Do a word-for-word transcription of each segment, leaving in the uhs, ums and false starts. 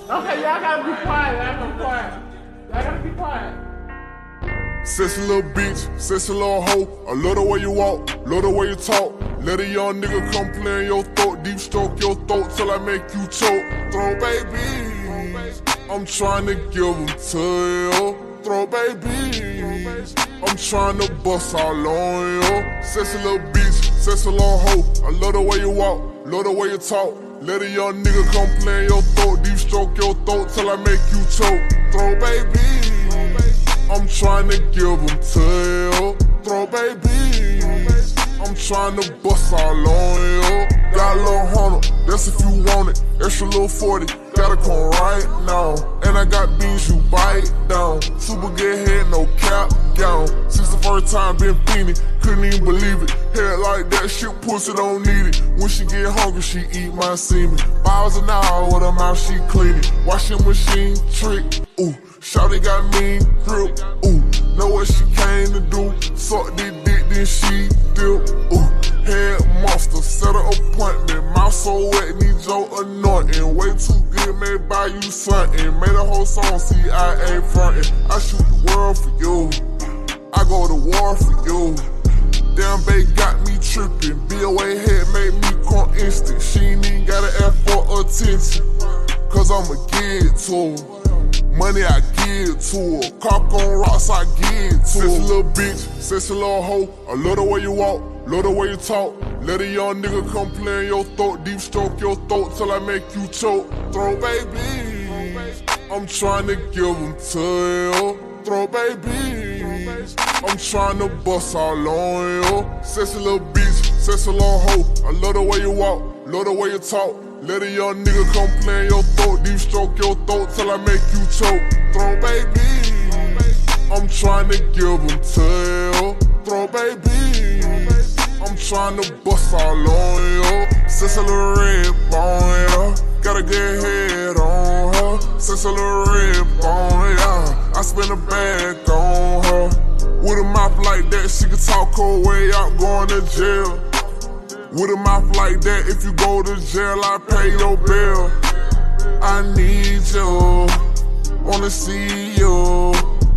Okay, y'all gotta be quiet. Y'all gotta be quiet. Y'all gotta be quiet. Sexy little bitch, sexy little hoe. I love the way you walk, love the way you talk. Let a young nigga come play in your throat, deep stroke your throat till I make you choke. Throw babies, I'm trying to give them to you. Throw babies, I'm trying to bust all on you. Sexy little bitch, sexy little hoe. I love the way you walk, love the way you talk. Let a young nigga come play in your throat, deep stroke your throat till I make you choke. Throw babies, I'm trying to give them to you. Throw babies, I'm trying to bust all on you. Got a little hundred, that's if you want it. Extra little forty, gotta come right now. And I got beans, you bite down. Super good head, no cap gown. Since the first time been fiending, couldn't even believe it. Head like that, shit pussy don't need it. When she get hungry, she eat my semen. Five an hour with her mouth, she cleaning. Washing machine trick, ooh. Shawty got mean grip, ooh. Know what she came to do. Suck this dick, then she dip, ooh. Head monster, set her appointment. Mouth so wet, need your anointing. Way too good, may buy you something. Made a whole song, see I ain't frontin'. I shoot the world for you, I go to war for you. Damn babe got me trippin'. B O A head made me come instant. She ain't even gotta ask for attention, cause I'ma give it to her. Money I give to her. Cock on rocks I give to her. Sexy little bitch, sexy little hoe. I love the way you walk, love the way you talk. Let a young nigga come play in your throat, deep stroke your throat till I make you choke. Throw babies, I'm trying to give them to you. Throw babies, I'm trying to bust all on you. Sexy little bitch, sexy little hoe. I love the way you walk, love the way you talk. Let a young nigga come play in your throat, deep stroke your throat till I make you choke. Throw babies, I'm trying to give them to you. Throw babies, I'm trying to bust all on you. Sexy little red bone, yeah. Got a good head on her. Sexy little red bone, yeah. I spend a bag on her. With a mouth like that, she can talk her way out going to jail. With a mouth like that, if you go to jail, I pay your bill. I need you, wanna see you.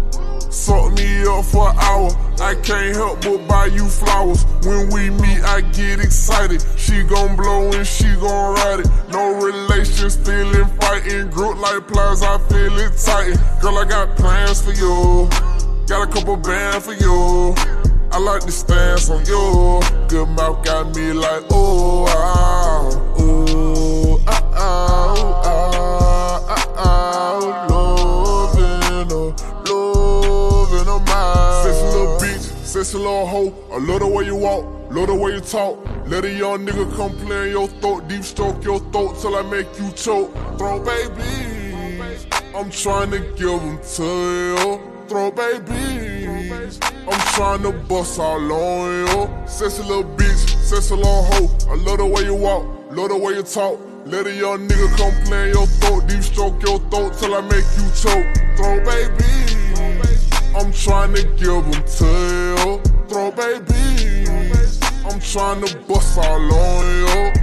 Suck me up for an hour, I can't help but buy you flowers. When we meet, I get excited. She gon' blow and she gon' ride it. No relations, feeling fighting. Grip like pliers, I feel it tighten. Girl, I got plans for you, got a couple bands for you. I like the stance on you. Good mouth got me like, oh, ah, oh, ah, ah, ah, ah, loving her, loving her mind. Sexy little bitch, sexy little hoe. I love the way you walk, love the way you talk. Let a young nigga come play in your throat, deep stroke your throat till I make you choke. Throw babies, I'm trying to give them to you. Throw babies, I'm trying to bust all on you. Sexy little bitch, sexy little hoe. I love the way you walk, love the way you talk. Let a young nigga come play in your throat, deep stroke your throat till I make you choke. Throw babies, I'm trying to give them to you. Throw babies, I'm trying to bust all on you.